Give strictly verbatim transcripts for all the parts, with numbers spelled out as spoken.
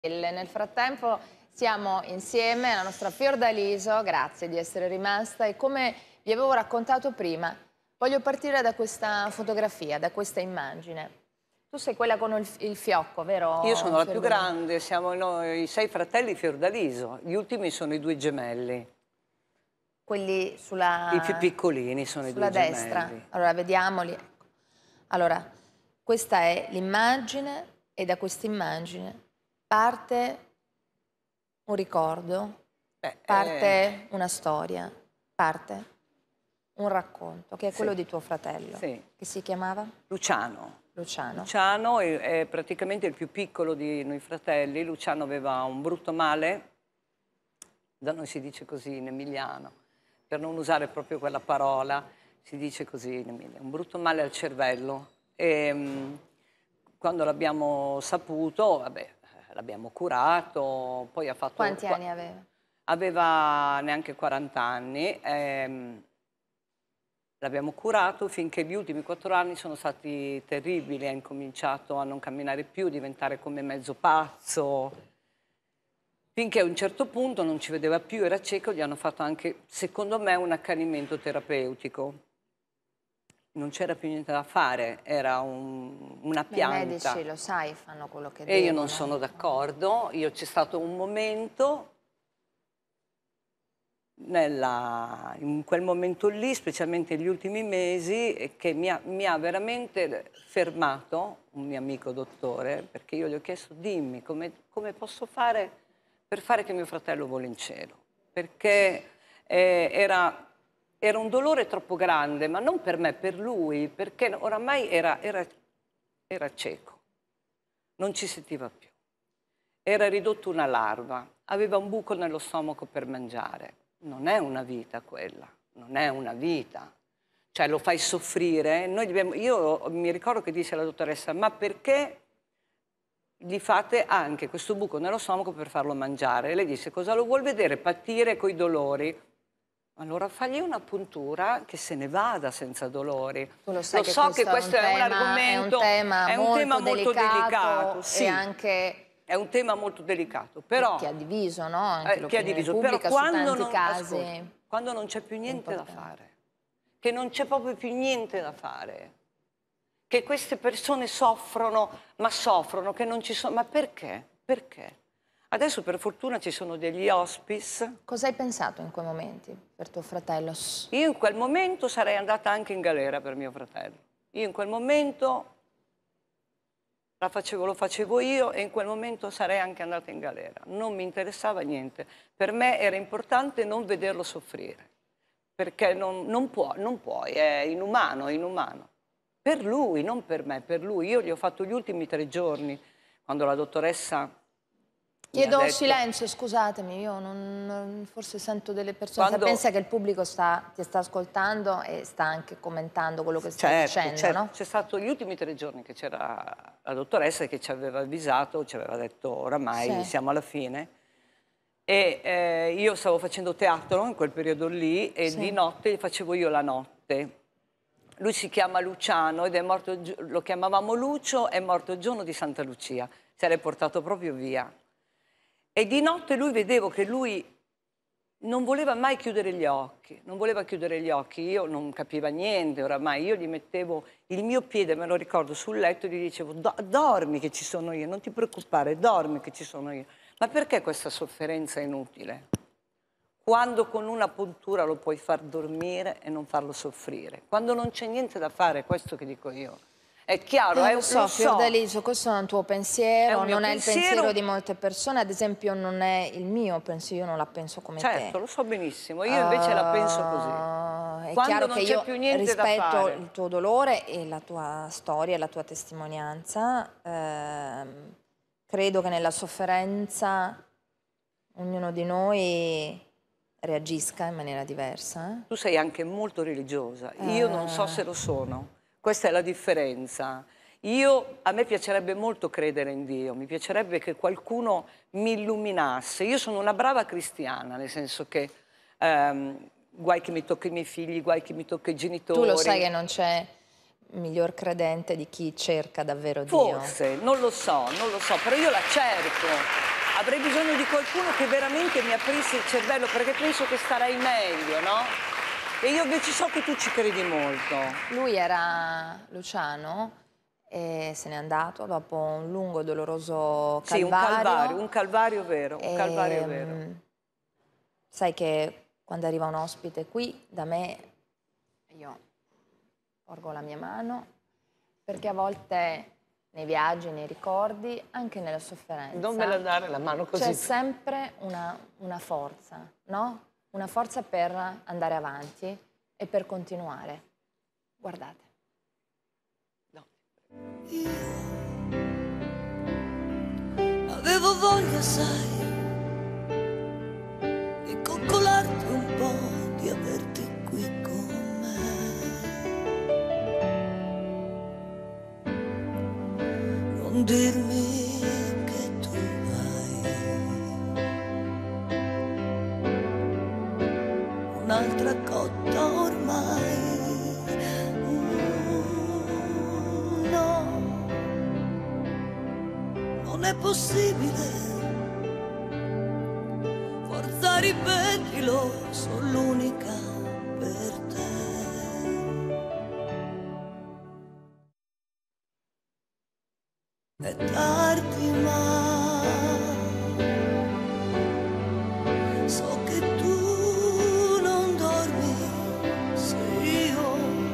Nel frattempo siamo insieme alla nostra Fiordaliso, grazie di essere rimasta, e come vi avevo raccontato prima, voglio partire da questa fotografia, da questa immagine. Tu sei quella con il, il fiocco, vero? Io sono la Fiordaliso? più grande, siamo noi sei fratelli Fiordaliso, gli ultimi sono i due gemelli. Quelli sulla... I più piccolini sono i due gemelli. Sulla destra, allora vediamoli. Allora, questa è l'immagine e da questa immagine parte un ricordo, Beh, parte eh... una storia, parte un racconto, che è quello sì. di tuo fratello, sì. che si chiamava? Luciano. Luciano. Luciano è, è praticamente il più piccolo di noi fratelli. Luciano aveva un brutto male, da noi si dice così in emiliano, per non usare proprio quella parola, si dice così in emiliano, un brutto male al cervello. E, mh, quando l'abbiamo saputo, vabbè, l'abbiamo curato, poi ha fatto... Quanti anni aveva? Aveva neanche quaranta anni. Ehm, L'abbiamo curato finché gli ultimi quattro anni sono stati terribili. Ha incominciato a non camminare più, diventare come mezzo pazzo. Finché a un certo punto non ci vedeva più, era cieco, gli hanno fatto anche, secondo me, un accanimento terapeutico. Non c'era più niente da fare, era un, una pianta. I medici, lo sai, fanno quello che e devono. E io non sono d'accordo. Io c'è stato un momento... Nella, in quel momento lì, specialmente negli ultimi mesi, che mi ha, mi ha veramente fermato un mio amico dottore, perché io gli ho chiesto: dimmi come, come posso fare per fare che mio fratello voli in cielo, perché eh, era, era un dolore troppo grande, ma non per me, per lui, perché oramai era, era, era cieco, non ci sentiva più, era ridotto una larva, aveva un buco nello stomaco per mangiare. Non è una vita quella, non è una vita. Cioè lo fai soffrire. Noi dobbiamo, io mi ricordo che disse alla dottoressa: ma perché gli fate anche questo buco nello stomaco per farlo mangiare? E lei disse: cosa lo vuol vedere patire coi dolori? Allora fagli una puntura che se ne vada senza dolori. Tu lo sai lo che so questo che questo è un, tema, argomento, è un tema, è un molto, tema molto delicato, delicato, sì. E anche... È un tema molto delicato, però... Che ha diviso, no? Anche eh, che ha diviso, però quando non, casi ascolta, quando non c'è più niente importanti. da fare, che non c'è proprio più niente da fare, che queste persone soffrono, ma soffrono, che non ci sono... Ma perché? Perché? Adesso per fortuna ci sono degli hospice. Cosa hai pensato in quei momenti per tuo fratello? Io in quel momento sarei andata anche in galera per mio fratello. Io in quel momento... La facevo, lo facevo io e in quel momento sarei anche andata in galera. Non mi interessava niente. Per me era importante non vederlo soffrire, perché non, non, può, non puoi, è inumano, è inumano. Per lui, non per me, per lui. Io gli ho fatto gli ultimi tre giorni, quando la dottoressa... Chiedo detto... silenzio, scusatemi, io non, non, forse sento delle persone. Quando... Pensa che il pubblico sta, ti sta ascoltando e sta anche commentando quello che stai certo, dicendo, certo. no? C'è stato gli ultimi tre giorni che c'era la dottoressa che ci aveva avvisato, ci aveva detto oramai sì. siamo alla fine. E eh, io stavo facendo teatro in quel periodo lì e sì. di notte facevo io la notte. Lui si chiama Luciano ed è morto, lo chiamavamo Lucio, è morto il giorno di Santa Lucia, se l'è portato proprio via. E di notte lui vedevo che lui non voleva mai chiudere gli occhi, non voleva chiudere gli occhi, io non capiva niente oramai, io gli mettevo il mio piede, me lo ricordo, sul letto e gli dicevo: Do dormi che ci sono io, non ti preoccupare, dormi che ci sono io. Ma perché questa sofferenza è inutile? Quando con una puntura lo puoi far dormire e non farlo soffrire, quando non c'è niente da fare, è questo che dico io. È chiaro, eh, è, lo so, lo so. Fiordaliso, questo è un tuo pensiero, è non è è pensiero... il pensiero di molte persone, ad esempio non è il mio pensiero, io non la penso come certo, te. Certo, lo so benissimo, io invece uh, la penso così. È Quando chiaro non che c'è io più niente da rispetto fare. il tuo dolore e la tua storia, la tua testimonianza, ehm, credo che nella sofferenza ognuno di noi reagisca in maniera diversa. Eh? Tu sei anche molto religiosa, io non so se lo sono, questa è la differenza. Io, a me piacerebbe molto credere in Dio, mi piacerebbe che qualcuno mi illuminasse. Io sono una brava cristiana, nel senso che ehm, guai che mi tocca i miei figli, guai che mi tocca i genitori. Tu lo sai che non c'è miglior credente di chi cerca davvero Dio. Forse, non lo so, non lo so, però io la cerco. avrei bisogno di qualcuno che veramente mi aprisse il cervello, perché penso che starai meglio, no? E io invece so che tu ci credi molto. Lui era Luciano e se n'è andato dopo un lungo e doloroso calvario. Sì, un calvario, un calvario vero, un calvario e, vero. Sai che quando arriva un ospite qui, da me, io porgo la mia mano, perché a volte nei viaggi, nei ricordi, anche nella sofferenza, non me la dare la mano così. C'è sempre una, una forza, no? Una forza per andare avanti e per continuare. Guardate. No. Io avevo voglia, sai, di coccolarti un po', di averti qui con me. Non dirmi che tu hai un'altra cotta ormai. Non è possibile, forza ripetilo, sono l'unica per te. È tardi ma so che tu non dormi, se io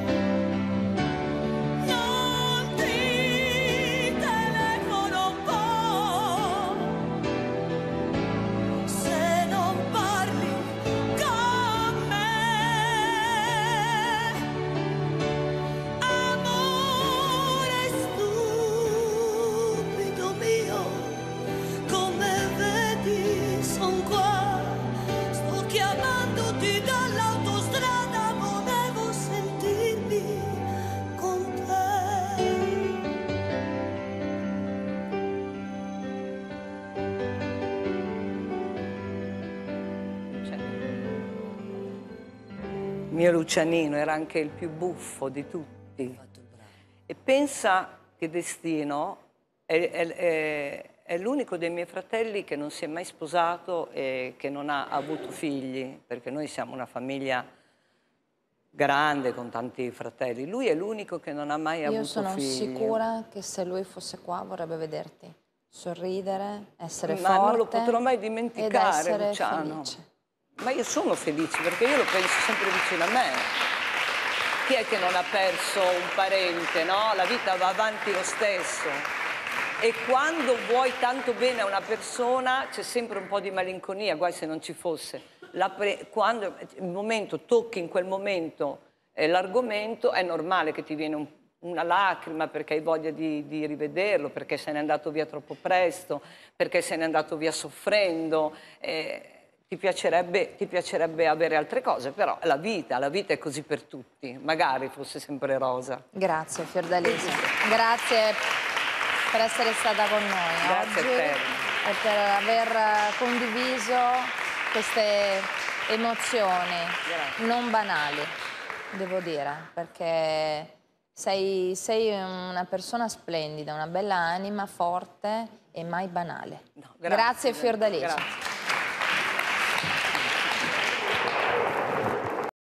mio Lucianino era anche il più buffo di tutti. E pensa che destino, è, è, è, è l'unico dei miei fratelli che non si è mai sposato e che non ha avuto figli, perché noi siamo una famiglia grande con tanti fratelli. Lui è l'unico che non ha mai Io avuto sono figli. sicura che se lui fosse qua vorrebbe vederti sorridere, essere Ma forte. non lo potrò mai dimenticare, ed essere Luciano. felice. Ma io sono felice perché io lo penso sempre vicino a me. Chi è che non ha perso un parente, no? La vita va avanti lo stesso. E quando vuoi tanto bene a una persona c'è sempre un po' di malinconia, guai se non ci fosse. La pre... Quando il momento tocchi in quel momento eh, l'argomento, è normale che ti viene un... una lacrima perché hai voglia di, di rivederlo, perché se n'è andato via troppo presto, perché se n'è andato via soffrendo. Eh... Ti piacerebbe, ti piacerebbe avere altre cose, però la vita, la vita è così per tutti, magari fosse sempre rosa. Grazie Fiordalisa, grazie per essere stata con noi Grazie oggi a te. e per aver condiviso queste emozioni Grazie. non banali, devo dire, perché sei, sei una persona splendida, una bella anima, forte e mai banale. No, grazie, grazie Fiordalisa. Grazie.